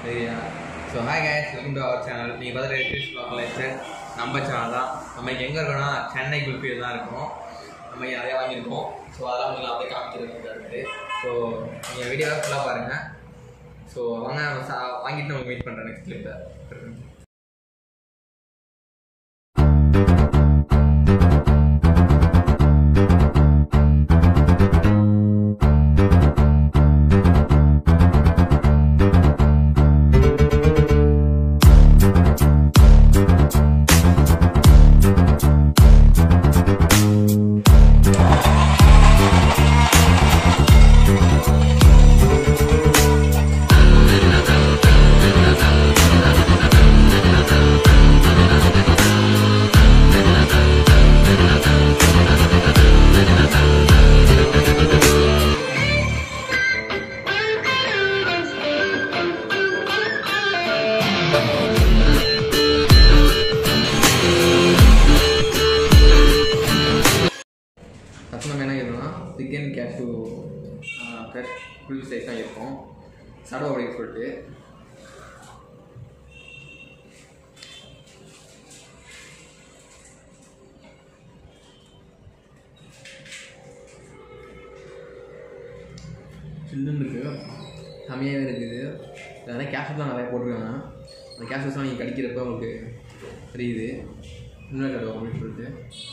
So hi guys, welcome to our channel. You guys are Chris Vlogger. நம்ம channel தான். நம்ம எங்கே இருக்கோம்னா சென்னை குல்ஃபியில் தான் இருக்கோம். நம்ம நிறையா வாங்கியிருக்கோம். ஸோ அதெல்லாம் உங்களுக்கு அப்படியே காமிச்சிருக்கோம். ஸோ நீங்கள் வீடியோவை ஃபுல்லாக பாருங்கள். ஸோ வாங்க வாங்கிட்டு நம்ம மீட் பண்ணுறேன் நெக்ஸ்ட் கிளிப்பில். நம்ம என்ன இருக்குன்னா chicken cashew fresh full size தான் இருக்கும் சடவை அப்படின்னு சொல்லிட்டு சில்லுன்னு இருக்குது செம்மையாகவே இருக்குது. அதனால் கேஷ்யூஸ் தான் நிறையா போட்டிருக்காங்க. அந்த கேஷ்யூஸ்லாம் நீங்கள் கடிக்கிறப்ப உங்களுக்கு தெரியுது இன்னும் கடை அப்படின்னு சொல்லிட்டு.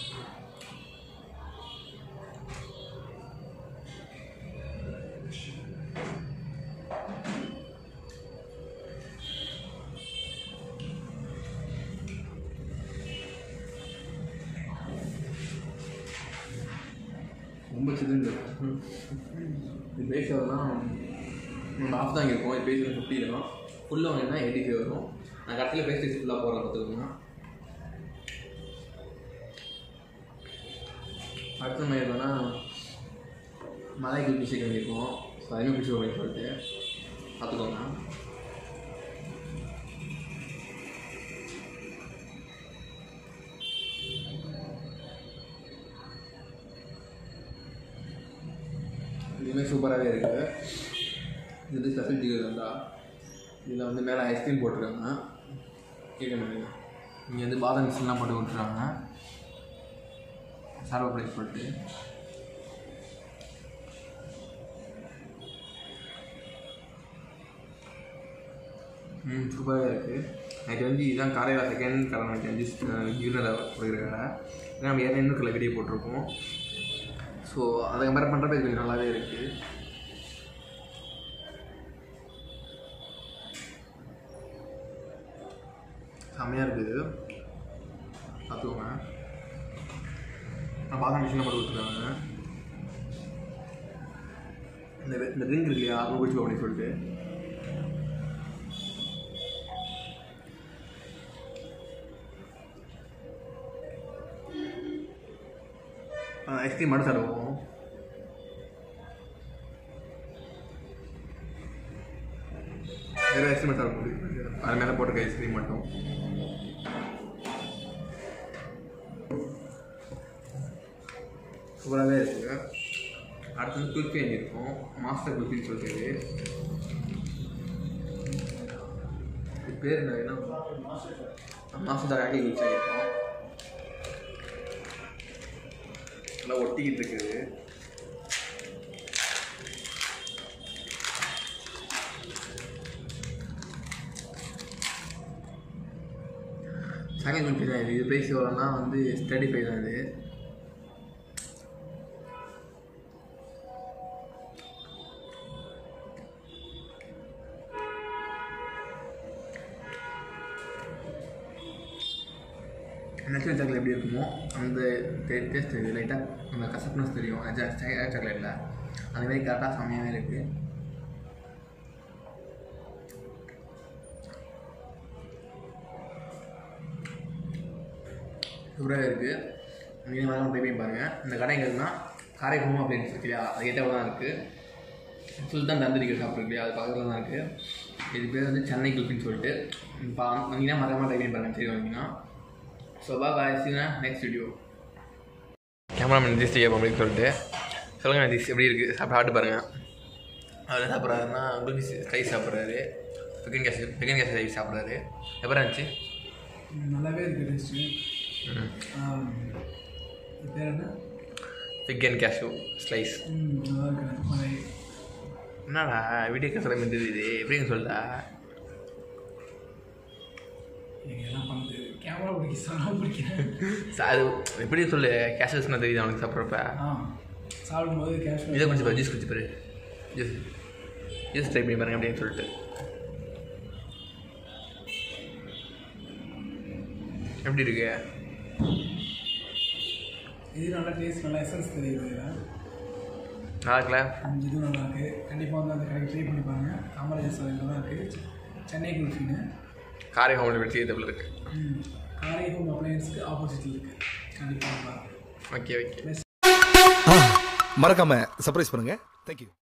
ரொம்ப சில்லுன்னு இது பேஸ் வரலாம் நம்ம ஆஃப் தான் இருக்கும். இது பேஸ் 50 இருக்கும். ஃபுல்லாக வாங்கினா 85 வரும். நான் கடைசியில் பேஸ்ட் ஃபுல்லாக போடுறேன் பார்த்துக்கோங்க. அடுத்த மாதிரி இருக்கோன்னா மலை குல்ஃபி சிக்கன் வாங்கியிருக்கோம். ஸோ அதுவுமே பிடிச்சி அப்படின்னு சொல்லிட்டு பார்த்துக்கோங்க. இதுவுமே சூப்பராகவே இருக்குது. இது வந்து ஸ்பெஷல் ஜிகர் இருந்தா இதில் வந்து மேலே ஐஸ்கிரீம் போட்டிருக்காங்க. கேட்கணும் இங்கே வந்து பாதாம் மிக்ஸ்லாம் போட்டு விட்டுருக்காங்க சர்வ ப்ரைஸ் போட்டு. சூப்பராகவே இருக்குது. எனக்கு வந்து இதுதான் கரையில் செகண்ட் கடை எனக்கு வந்து ஜீரனில் கொடுக்குற கடை. ஏன்னா நம்ம ஏன்னா இன்னும் வீடியோ போட்டிருக்கோம். ஸோ அதை கம்பேர் பண்ணுறப்ப இது கொஞ்சம் நல்லாவே இருக்குது. செம்மையாக இருக்குது பார்த்துக்கோங்க. நான் பாதாம் மிஷினில் போட்டு கொடுத்துருக்காங்க. இந்த ரிங் இருக்கு இல்லையா அது பிடிச்சி அப்படின்னு சொல்லிட்டு ஐஸ்கிரீம் மட்டும் சாப்பிடுவோம். வேறு ஐஸ்கிரீம் சாப்பிட முடியும். அது மேலே போட்டிருக்க ஐஸ்கிரீம் மட்டும் சூப்பராகவே இருக்குது. அடுத்து வந்து குல்ஃபி வாங்கியிருக்கோம். மாஸ்டர் குல்ஃபின்னு சொல்லிட்டு இது பேர் என்ன மாஸ்டர் ஆக்கி குல்ஃபி வாங்கியிருக்கோம். நல்லா ஒட்டிக்கிட்டு இருக்குது. செகண்ட் குல்ஃபி தான் இது. இது ப்ரைஸ் எவ்வளோன்னா வந்து 35 தான். இது நேச்சுரல் சாக்லேட் எப்படி இருக்குமோ அந்த டேஸ்ட் இது லைட்டாக அந்த கசப்புனஸ் தெரியும் சாக்லேட்டில். அதுமாதிரி கரெக்டாக செம்மையாகவே இருக்குது. சூப்பராகவே இருக்குது. நீங்கள் வேறு ட்ரை பண்ணி பாருங்கள். இந்த கடை எங்கே இருக்குன்னா கராய்க்கும் அப்படின்னு இருக்கு இல்லையா அது ஏற்ற தான் இருக்குது. சுல்தான் தந்தூரி ஷாப் இருக்கு இல்லையா அது பக்கத்தில் தான் இருக்குது. இது பேர் வந்து சென்னை குல்ஃபின்னு சொல்லிட்டு வந்தீங்கன்னா மறக்காமல் ட்ரை பண்ணி பாருங்கள். சரி வந்தீங்கன்னா So bye guys, see you in next video. Cameraman this day அப்படின்னு சொல்லிட்டு சொல்லுங்கள் this எப்படி இருக்குது சாப்பிட்டு பாருங்கள். அவர் சாப்பிட்றாருன்னா குல்ஃபி ஸ்லைஸ் சாப்பிட்றாரு. வெகன் கேஸ் ரைஸ் சாப்பிட்றாரு. எப்போ இருந்துச்சு? நல்லாவே இருக்குது டேஸ்ட்டு. பேர் என்ன? Vegan cashew slice. நல்லா இருக்குது. என்னடா வீடியோ கேஸில் இருந்தது இது எப்படின்னு சொல்லுடா. எல்லாம் பண்ணுது கேமரா பிடிக்கிறேன். அது எப்படி சொல்லு, கேஷ்யூஸ்னால் தெரியுது அவனுக்கு சாப்பிட்றப்ப. சாப்பிடும்போது கேஷ்யூ இதை குடிச்சு ஜூஸ் குடிச்சு பாரு. ஜூஸ் ட்ரை பண்ணி பாருங்க அப்படின்னு சொல்லிட்டு. எப்படி இருக்கு? இது நல்லா டேஸ்ட், நல்லா எசன்ஸ் தெரியுது. நல்லா இருக்குல்ல? இதுவும் நல்லா இருக்குது. கண்டிப்பாக வந்து அந்த கடைக்கு ட்ரை பண்ணி பாருங்கள். காமராஜர் சாலையில் தான் இருக்குது. சென்னை குல்ஃபின்னு காரை ஹோம் வெற்றி இதில் இருக்குது. காரை ஹோம் அப்ளையன்ஸுக்கு ஆப்போசிட்டில் இருக்குது. கண்டிப்பாக ஓகே. மறக்காமல் சர்ப்ரைஸ் பண்ணுங்கள். தேங்க்யூ.